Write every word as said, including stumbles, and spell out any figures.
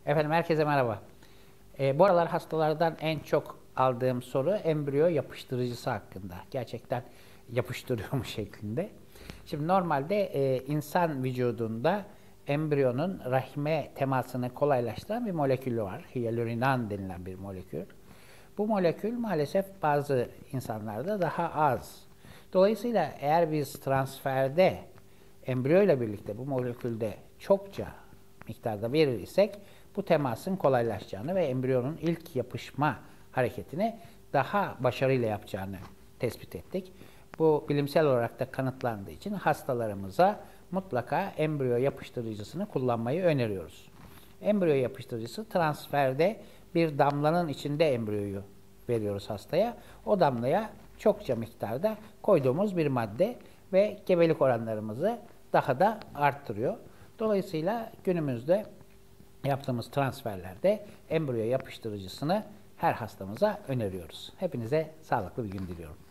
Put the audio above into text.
Efendim herkese merhaba. E, bu aralar hastalardan en çok aldığım soru embriyo yapıştırıcısı hakkında. Gerçekten yapıştırıyor mu şeklinde. Şimdi normalde e, insan vücudunda embriyonun rahime temasını kolaylaştıran bir molekül var. Hyaluronan denilen bir molekül. Bu molekül maalesef bazı insanlarda daha az. Dolayısıyla eğer biz transferde embriyo ile birlikte bu molekülde çokça miktarda verir isek bu temasın kolaylaşacağını ve embriyonun ilk yapışma hareketini daha başarıyla yapacağını tespit ettik. Bu bilimsel olarak da kanıtlandığı için hastalarımıza mutlaka embriyo yapıştırıcısını kullanmayı öneriyoruz. Embriyo yapıştırıcısı transferde bir damlanın içinde embriyoyu veriyoruz hastaya. O damlaya çokça miktarda koyduğumuz bir madde ve gebelik oranlarımızı daha da arttırıyor. Dolayısıyla günümüzde yaptığımız transferlerde embriyo yapıştırıcısını her hastamıza öneriyoruz. Hepinize sağlıklı bir gün diliyorum.